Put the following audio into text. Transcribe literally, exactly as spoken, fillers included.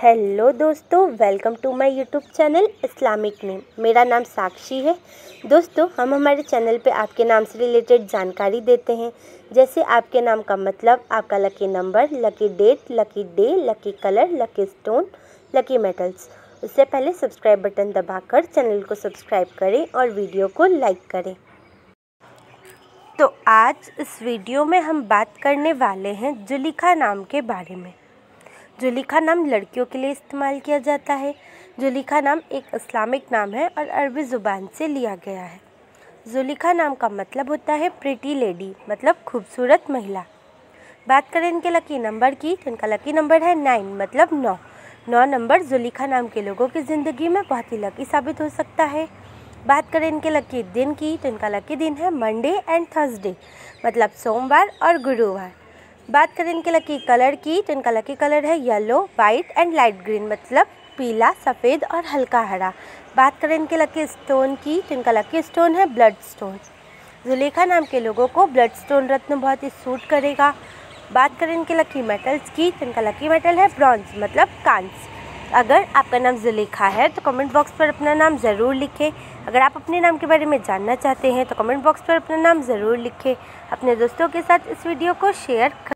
Hello दोस्तों, welcome to my YouTube channel Islamic name. मेरा नाम साक्षी है। दोस्तों, हम हमारे चैनल पे आपके नाम से रिलेटेड जानकारी देते हैं, जैसे आपके नाम का मतलब, आपका lucky number, lucky date, lucky day, lucky colour, lucky stone, lucky metals. उससे पहले सब्सक्राइब बटन दबाकर चैनल को सब्सक्राइब करें और वीडियो को लाइक करें। तो आज इस वीडियो में हम बात करने वाले हैं जुलेखा नाम के बारे में। जुलेखा नाम लड़कियों के लिए इस्तेमाल किया जाता है। जुलेखा नाम एक इस्लामिक नाम है और अरबी ज़ुबान से लिया गया है। जुलेखा नाम का मतलब होता है प्रिटी लेडी, मतलब खूबसूरत महिला। बात करें इनके लकी नंबर की, तो इनका लकी नंबर है नाइन, मतलब नौ। नौ नंबर जुलेखा नाम के लोगों की ज़िंदगी में बहुत ही लकी साबित हो सकता है। बात करें इनके लकी दिन की, तो इनका लकी दिन है मंडे एंड थर्सडे, मतलब सोमवार और गुरुवार। बात करें इनके लकी कलर की, तो इनका लकी कलर है yellow, white and light green, मतलब पीला, सफ़ेद और हल्का हरा। बात करें इनके लकी स्टोन की, तो इनका लकी स्टोन है ब्लड स्टोन। जुलेखा नाम के लोगों को ब्लड स्टोन रत्न बहुत ही सूट करेगा। बात करें इनके लकी मेटल्स की, तो इनका लकी मेटल है ब्रॉन्ज, मतलब कांस्य। अगर आपका नाम जुलेखा है तो कमेंट बॉक्स पर अपना नाम ज़रूर लिखें। अगर आप अपने नाम के बारे में जानना चाहते हैं तो कमेंट बॉक्स पर अपना नाम ज़रूर लिखें। अपने दोस्तों के साथ इस वीडियो को शेयर